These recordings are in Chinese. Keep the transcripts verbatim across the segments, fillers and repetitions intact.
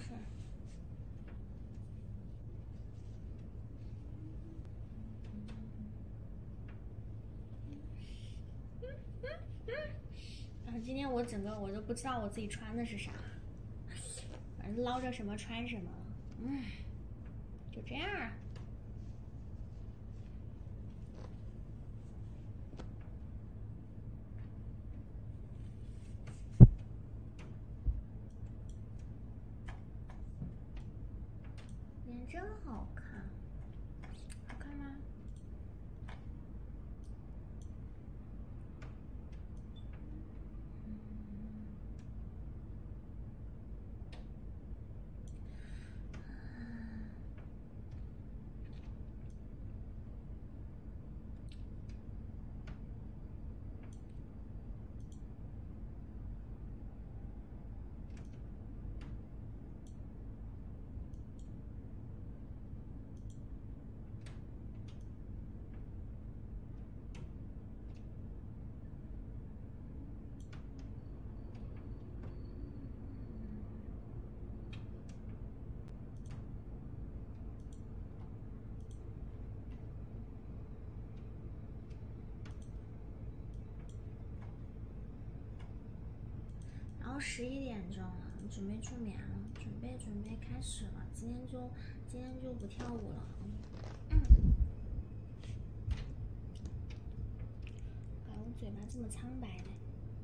事。然后今天我整个我都不知道我自己穿的是啥，反正捞着什么穿什么，嗯，就这样。脸真好看，好看吗？然后十一点钟了，准备助眠了，准备准备开始了。今天就今天就不跳舞了。嗯，搞我嘴巴这么苍白呢。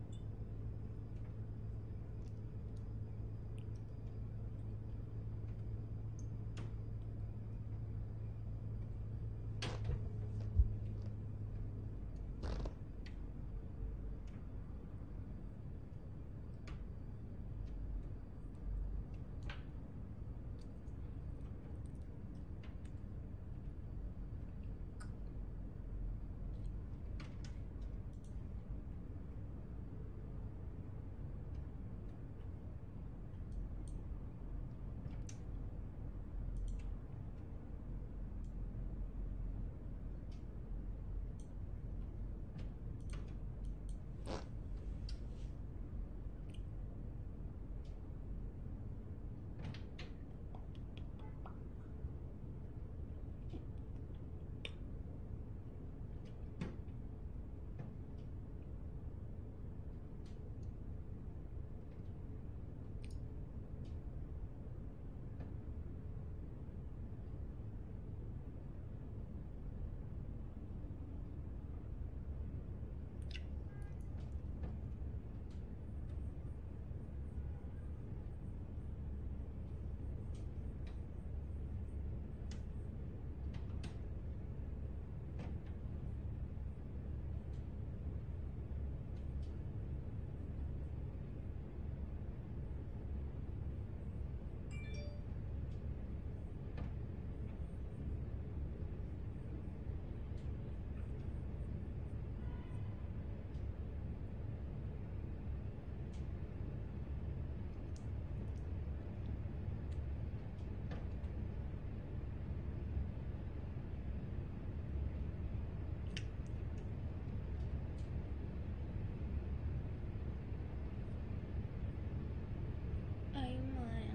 哎呀妈呀！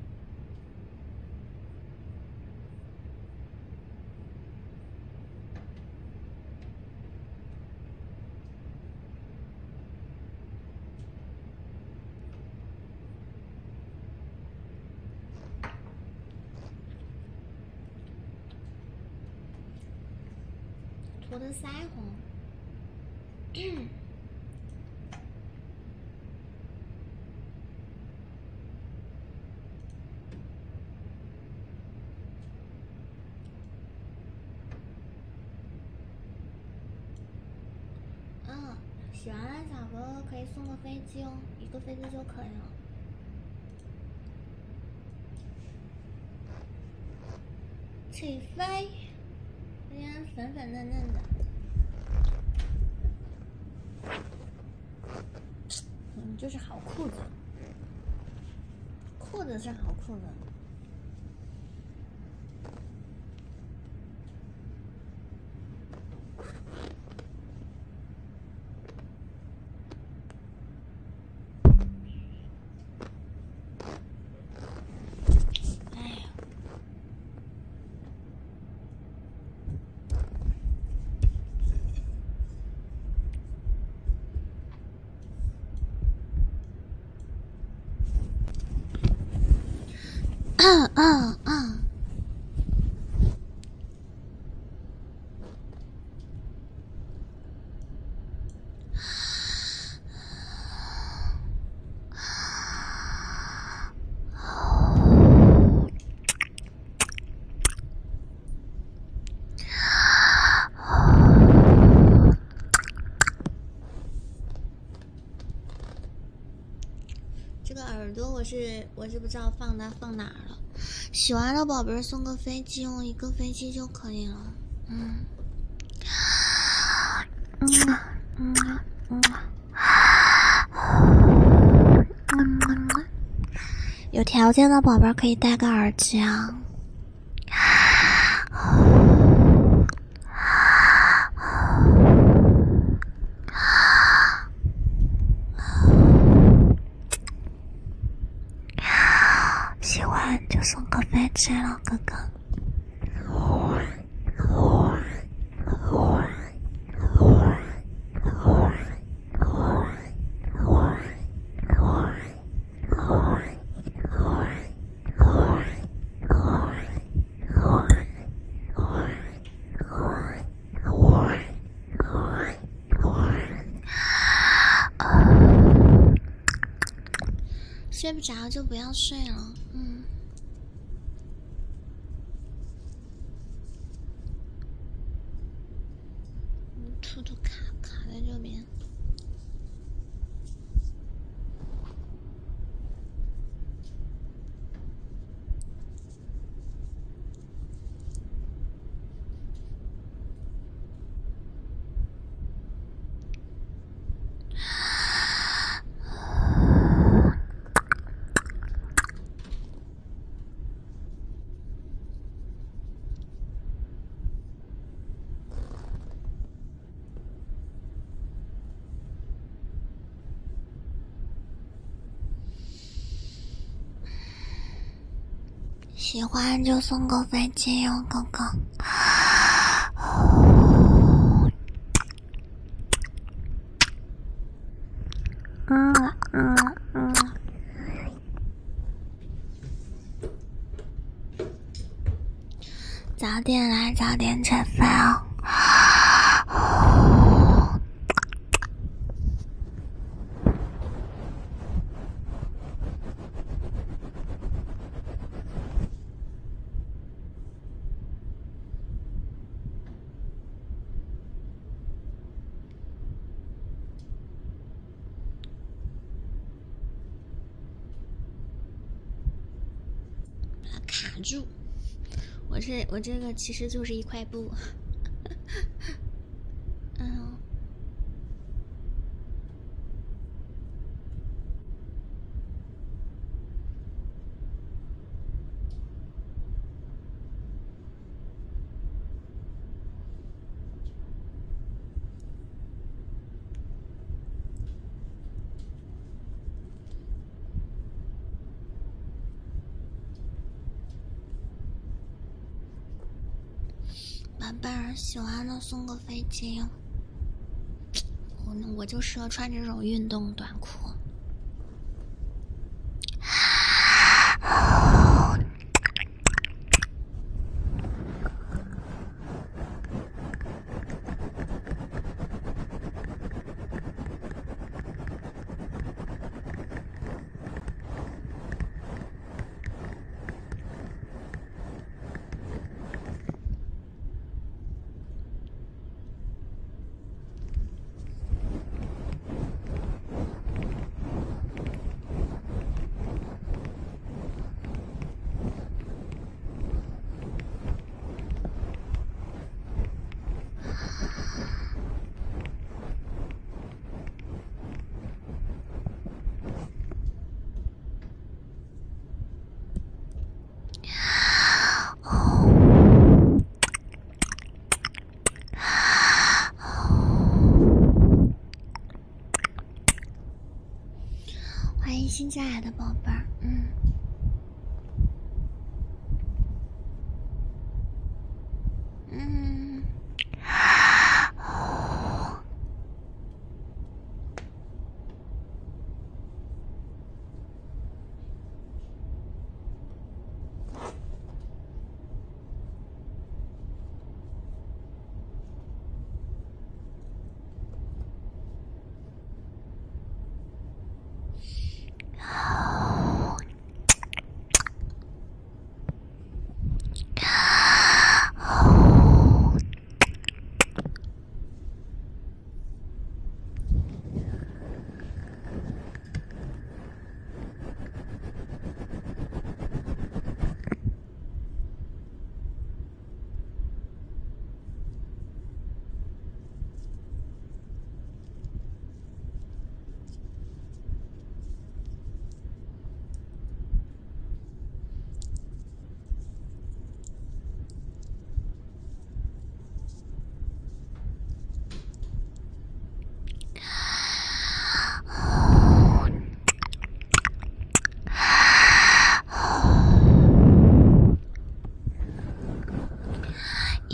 涂的腮红。嗯，喜欢的小哥哥可以送个飞机哦，一个飞机就可以了。起飞，今天粉粉嫩嫩的。嗯，就是好裤子，裤子是好裤子。 嗯嗯嗯。这个耳朵我是我是不知道放它放哪儿了，喜欢的宝贝送个飞机，用一个飞机就可以了。嗯，嗯嗯嗯，有条件的宝贝可以戴个耳机啊。喜欢就送个飞机了，哥哥。睡不着就不要睡了，嗯。兔兔卡卡在这边。喜欢就送个飞机哟，哥哥。嗯嗯嗯。早点来，早点吃饭哦。卡住，我这我这个其实就是一块布。嗯，宝贝儿，喜欢的送个飞机。我我就适合穿这种运动短裤。欢迎新进来的宝贝儿，嗯。嗯。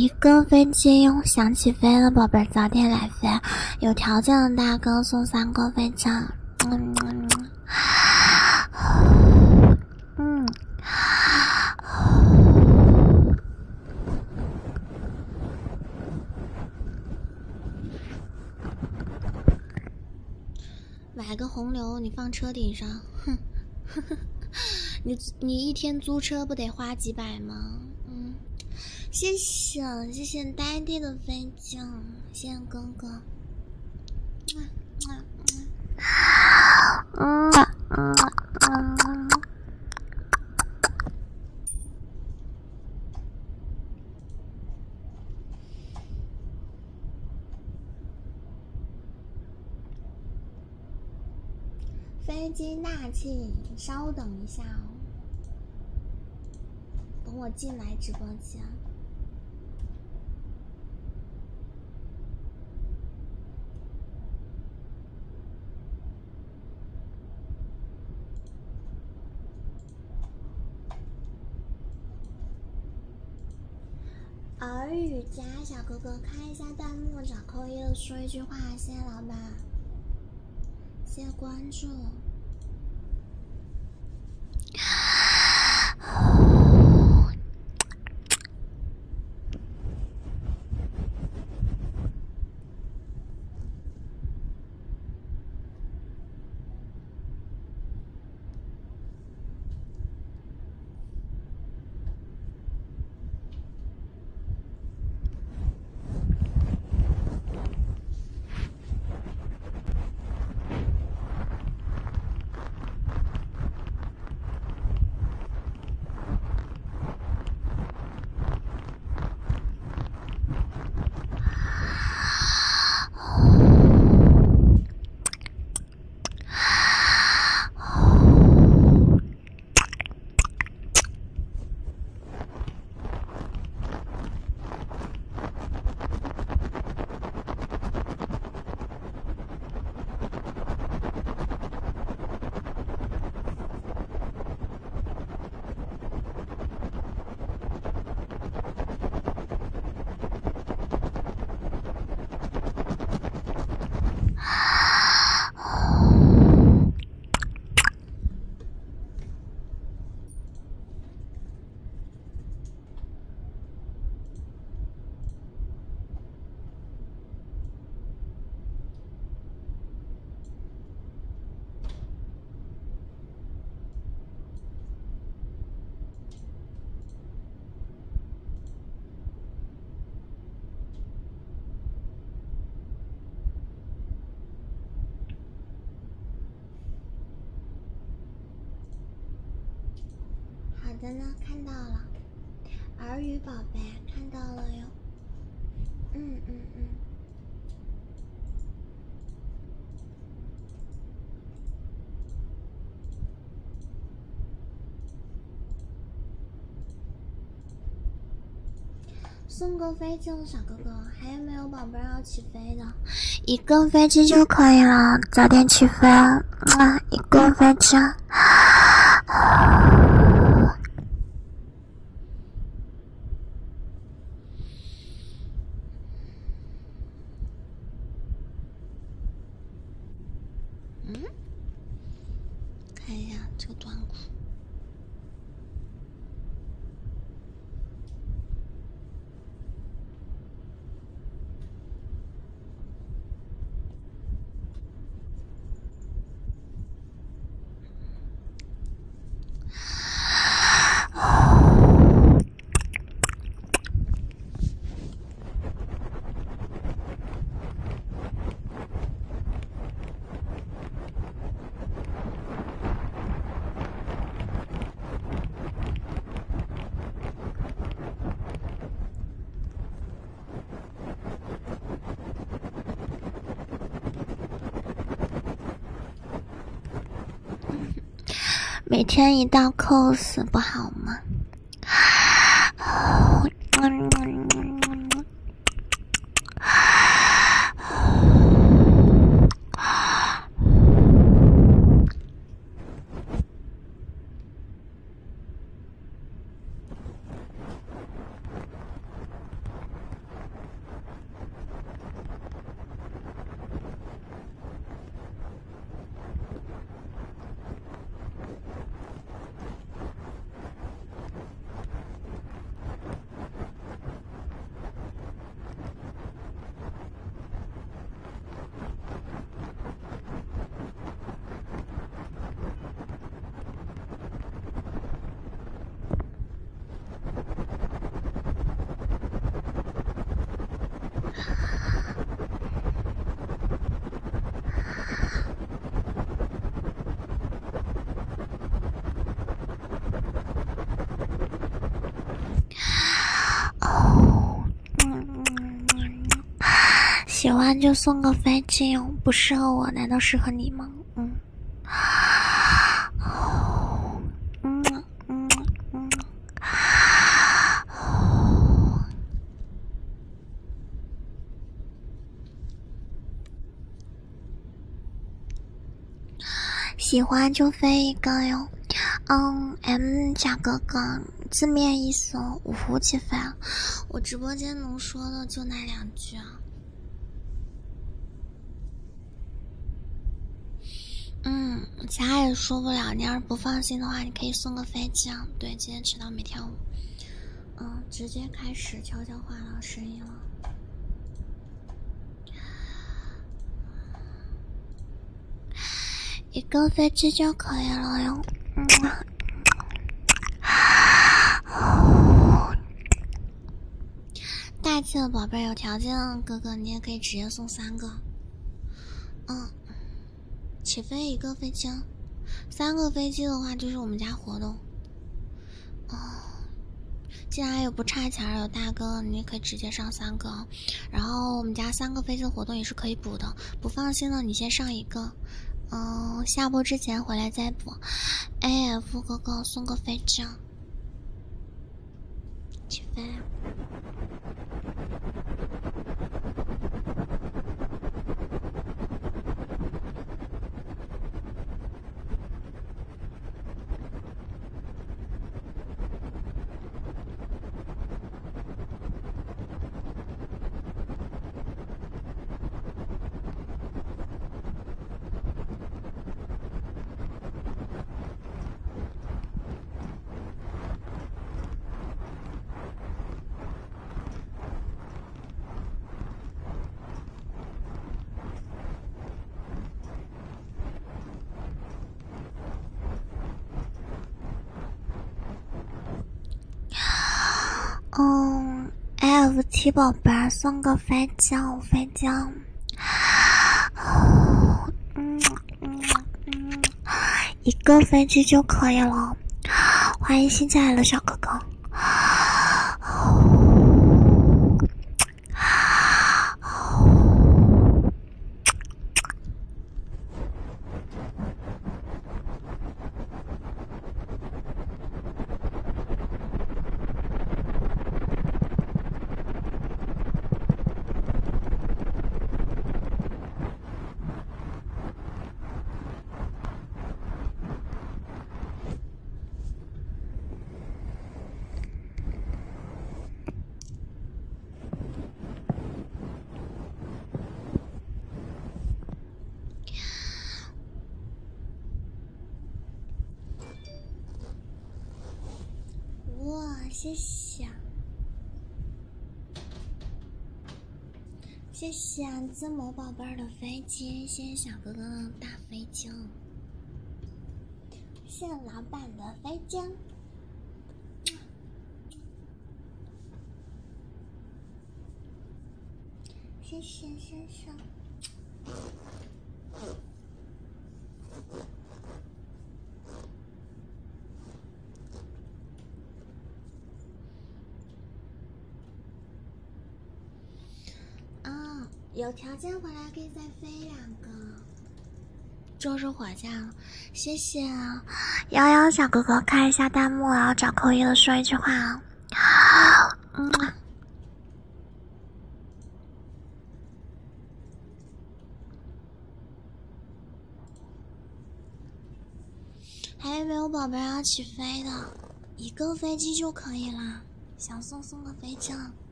一个飞机想起飞了，宝贝儿早点来飞，有条件的大哥送三个飞杖。嗯嗯嗯。买个红牛，你放车顶上，哼，你你一天租车不得花几百吗？嗯，谢谢谢谢呆弟的飞将，谢谢哥哥。嗯嗯嗯。飞机大气，稍等一下哦，等我进来直播间。耳语家小哥哥开一下弹幕，找扣一的说一句话，谢谢老板，谢谢关注。好的呢，看到了，耳语宝贝看到了哟。嗯嗯嗯。送个飞机了，小哥哥，还有没有宝贝要起飞的？一个飞机就可以了，早点起飞啊！一个飞机。嗯，看一下这个短裤。每天一道 cos 不好吗？ 喜欢就送个飞机，不适合我难道适合你吗？嗯嗯嗯嗯喜欢就飞一个哟。嗯 M 小哥哥，字面意思五湖起飞。我直播间能说的就那两句啊。嗯，其他也说不了。你要是不放心的话，你可以送个飞机啊。对，今天迟到没跳舞。嗯，直接开始悄悄话到声音了。一个飞机就可以了哟。嗯。大气的宝贝，有条件哥哥你也可以直接送三个。嗯，起飞一个飞机，三个飞机的话就是我们家活动。哦，既然有不差钱有大哥，你也可以直接上三个。然后我们家三个飞机的活动也是可以补的，不放心的你先上一个。嗯，下播之前回来再补。A F 哥哥送个飞机，起飞。嗯 ，F T 宝贝送个飞机，飞机。嗯嗯嗯，一个飞机就可以了。欢迎新进来的小哥哥。哇，谢谢，谢谢字母宝贝儿的飞机，谢谢小哥哥的大飞机，谢谢老板的飞机，谢谢谢谢。啊，有条件回来可以再飞两个，就是火箭。谢谢幺幺小哥哥，看一下弹幕，然后找扣一的说一句话啊。嗯。还有没有宝贝要起飞的？一个飞机就可以啦，想送送个飞机了。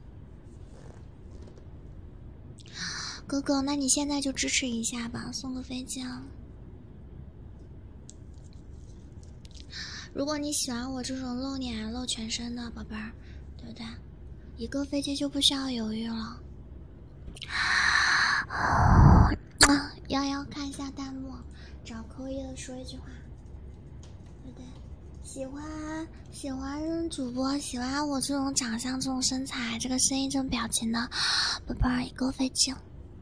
哥哥，那你现在就支持一下吧，送个飞机啊！如果你喜欢我这种露脸露全身的宝贝儿，对不对？一个飞机就不需要犹豫了。啊，幺幺看一下弹幕，找扣一的说一句话，对不对？喜欢喜欢主播，喜欢我这种长相、这种身材、这个声音、这种表情的宝贝儿，一个飞机。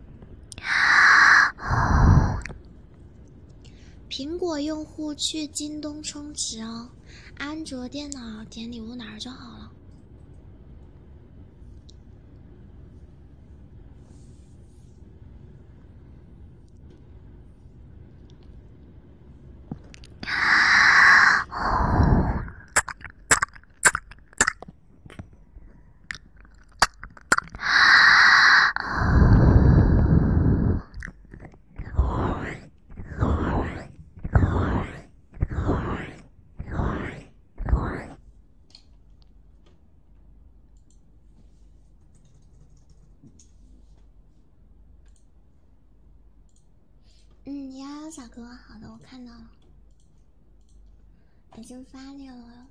苹果用户去京东充值哦，安卓电脑点礼物哪儿就好了。 Hello， 小哥，好的，我看到了，已经发你了哟。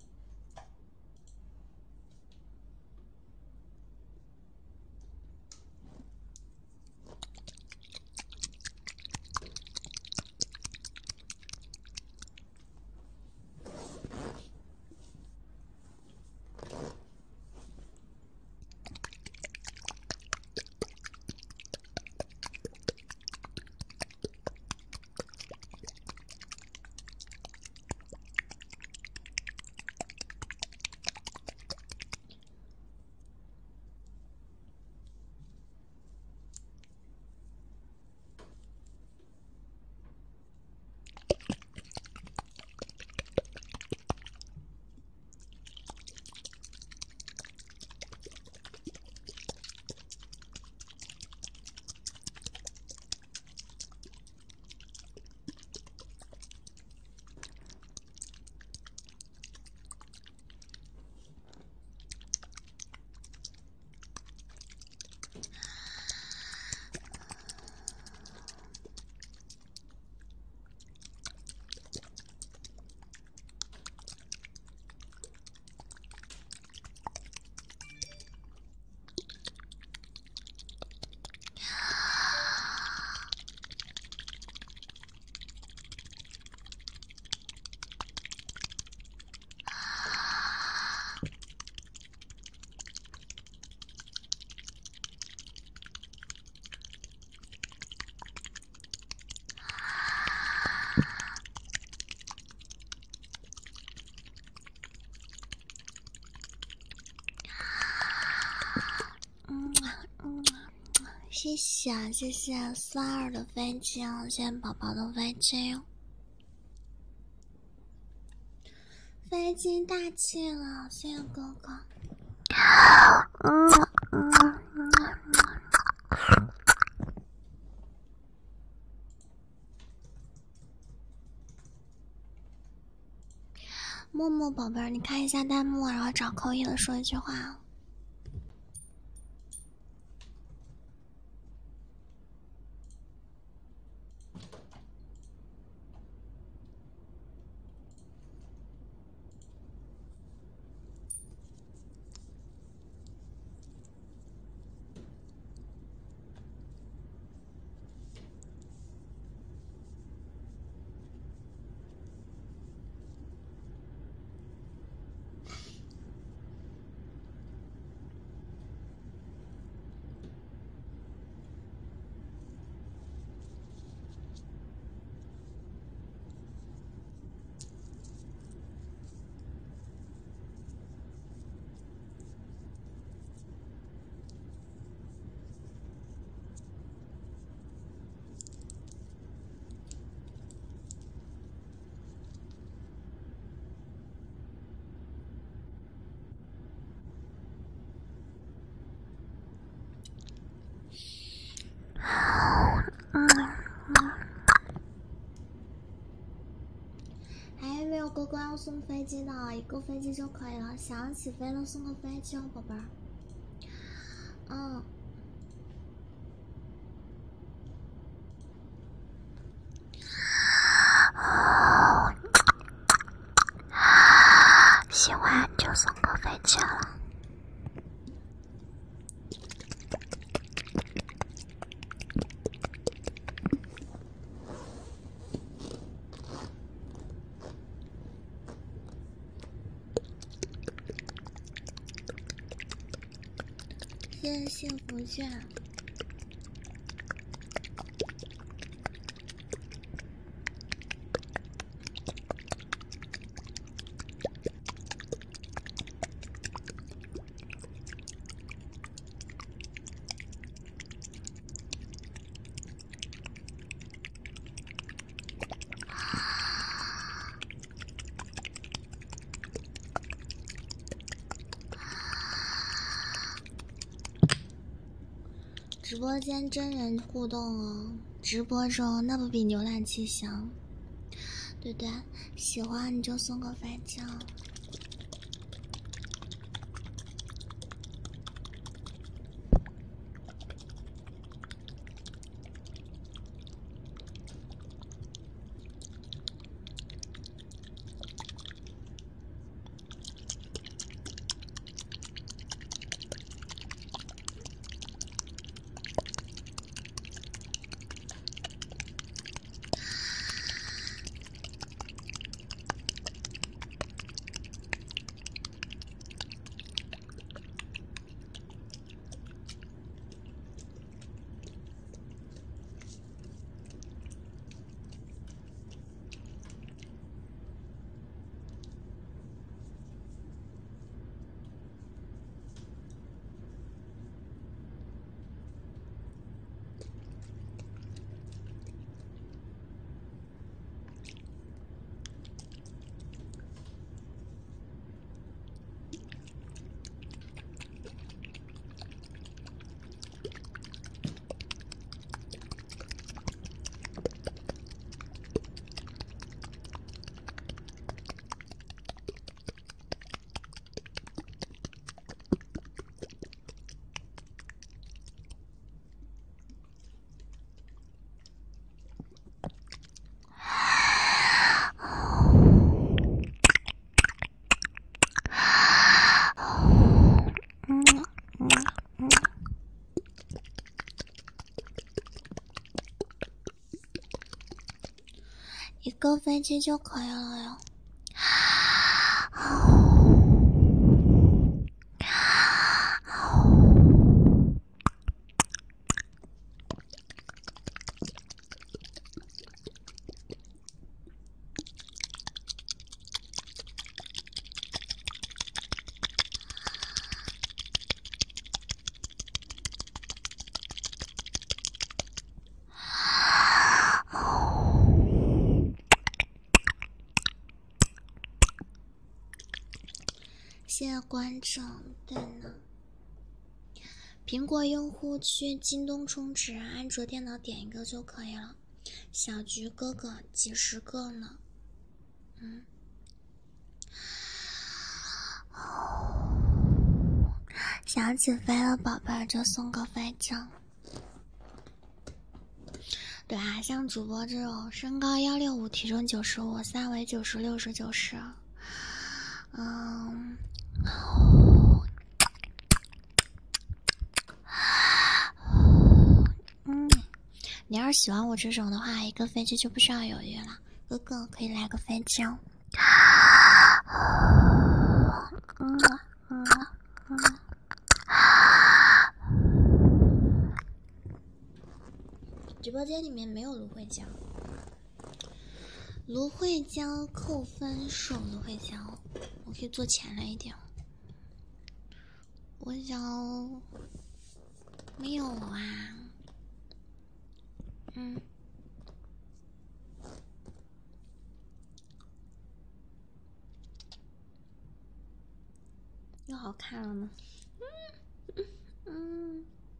谢谢啊，谢谢酸儿的飞机啊，谢谢宝宝的飞机，飞机大气了，谢谢哥哥。嗯嗯嗯。默默宝贝儿，你看一下弹幕，然后找扣一了说一句话。还有没有哥哥要送飞机的？一个飞机就可以了，想要起飞了送个飞机哦，宝贝儿。嗯。喜欢就送个飞机了。谢谢幸福券。直播间真人互动哦，直播中那不比浏览器香，对不对？喜欢你就送个飞机哦。 个飞机就可以了呀。谢谢观众，对呢。苹果用户去京东充值，安卓电脑点一个就可以了。小菊哥哥几十个呢，嗯。想起飞了宝贝就送个飞杖。对啊，像主播这种身高幺六五，体重九十五，三围九十，六十九十，嗯。嗯，你要是喜欢我这种的话，一个飞机就不需要犹豫了。哥哥可以来个飞机哦。嗯嗯嗯。直播间里面没有芦荟胶，芦荟胶扣分数，芦荟胶我可以做浅了一点。芦荟胶没有啊。嗯，又好看了呢。嗯嗯。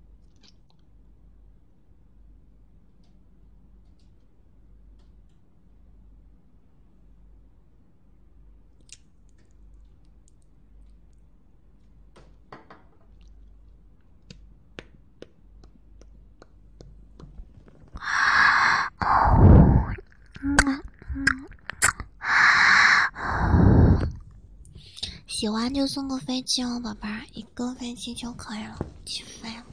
喜欢就送个飞机哦，宝贝儿，一个飞机就可以了，起飞了。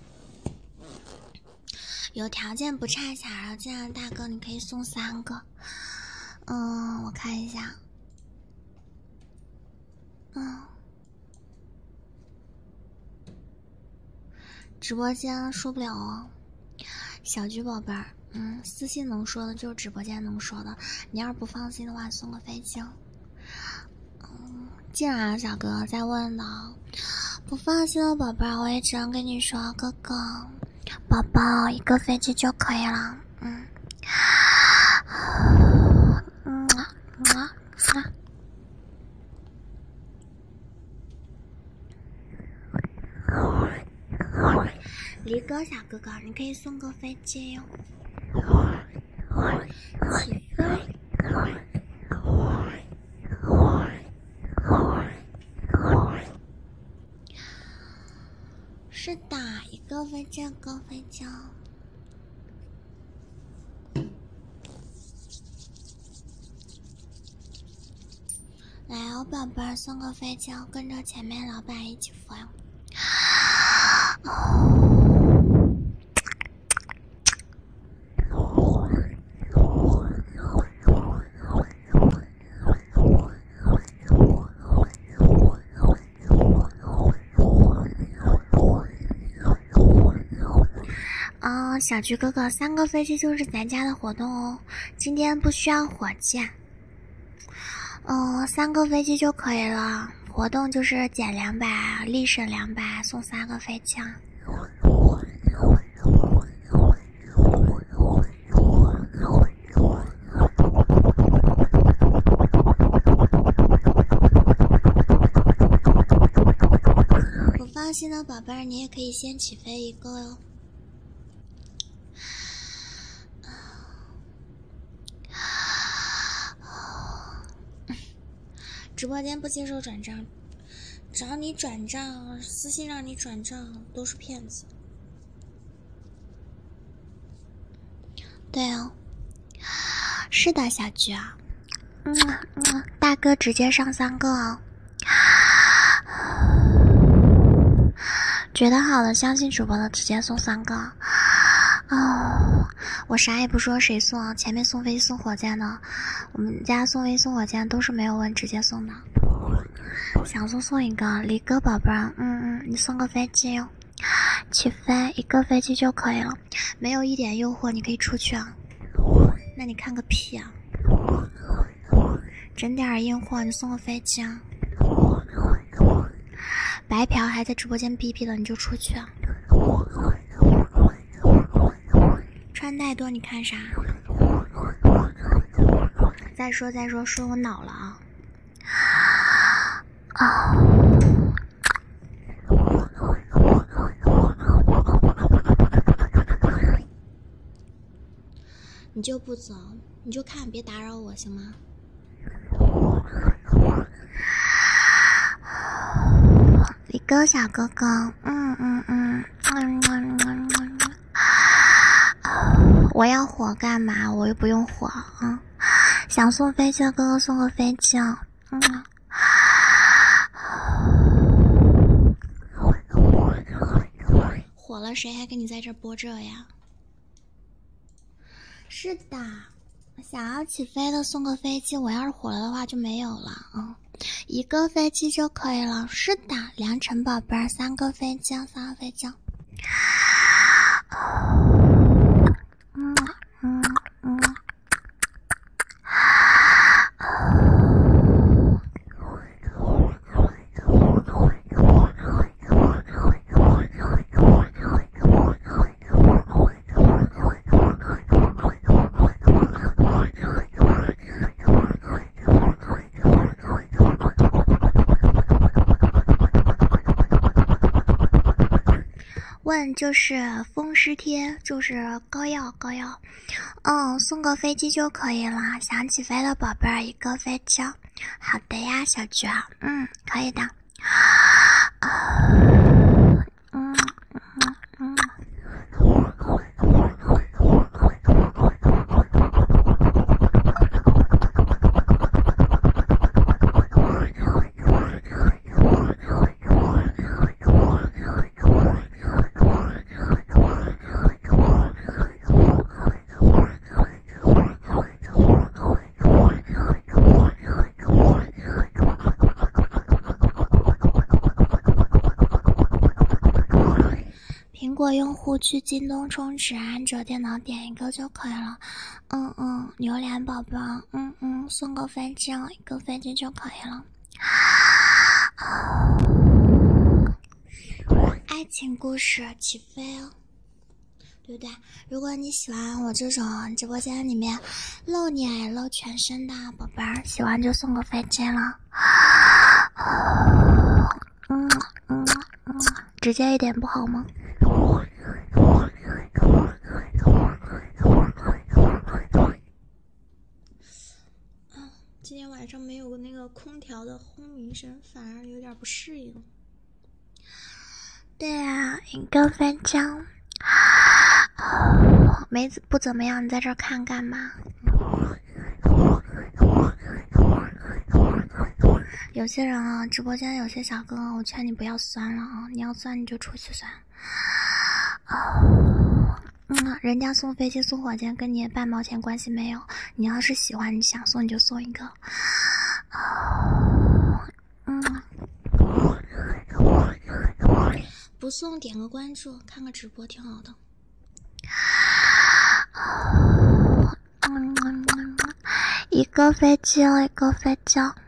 有条件不差小条件，大哥你可以送三个。嗯，我看一下。嗯，直播间说不了哦，小菊宝贝儿，嗯，私信能说的就是直播间能说的。你要是不放心的话，送个飞机。嗯，既然小哥在问呢，不放心的宝贝儿，我也只能跟你说，哥哥，宝宝一个飞机就可以了。嗯，嗯嗯啊。离哥小哥哥，你可以送个飞机哟。起飞。是的，一个飞机，一个飞机。来哦，宝贝儿，送个飞机，跟着前面老板一起飞。哦，小菊哥哥，三个飞机就是咱家的活动哦，今天不需要火箭。嗯，三个飞机就可以了，活动就是减两百，立省两百，送三个飞机啊。不放心的宝贝儿，你也可以先起飞一个哟。直播间不接受转账，找你转账，私信让你转账都是骗子。对哦，是的，小菊啊，嗯嗯，大哥直接上三个哦。觉得好的，相信主播的直接送三个。 哦，我啥也不说，谁送？前面送飞机送火箭的，我们家送飞机送火箭都是没有问直接送的。想送送一个离哥宝贝儿，嗯嗯，你送个飞机哦，起飞一个飞机就可以了，没有一点诱惑，你可以出去啊。那你看个屁啊！整点硬货，你送个飞机啊！白嫖还在直播间逼逼的，你就出去啊！穿太多你看啥？再说再说，说我恼了啊！啊！你就不走，你就看，别打扰我，行吗？李哥，小哥哥，嗯嗯嗯嗯嗯嗯嗯，我要火干嘛？我又不用火啊！嗯、想送飞机的哥哥送个飞机啊！嗯。火了谁还跟你在这播这呀？是的，想要起飞的送个飞机，我要是火了的话就没有了啊、嗯，一个飞机就可以了。是的，良辰宝贝儿，三个飞机，三个飞机。嗯嗯嗯。问就是风湿贴，就是膏药膏药，嗯，送个飞机就可以了。想起飞的宝贝儿，一个飞机。好的呀，小菊儿，嗯，可以的。嗯嗯嗯。苹果用户去京东充值，安卓电脑点一个就可以了。嗯嗯，榴莲宝宝，嗯嗯，送个飞机，一个飞机就可以了。爱情故事起飞哦，对不对？如果你喜欢我这种直播间里面露脸露全身的宝贝儿，喜欢就送个飞机了。嗯嗯嗯，直接一点不好吗？今天晚上没有那个空调的轰鸣声，反而有点不适应。对啊，一个飞机，没不怎么样，你在这看干嘛？有些人啊，直播间有些小哥哥，我劝你不要酸了啊！你要酸你就出去酸。嗯，人家送飞机送火箭跟你也半毛钱关系没有。你要是喜欢，你想送你就送一个。嗯，不送点个关注，看个直播挺好的。嗯，一个飞机，一个飞机。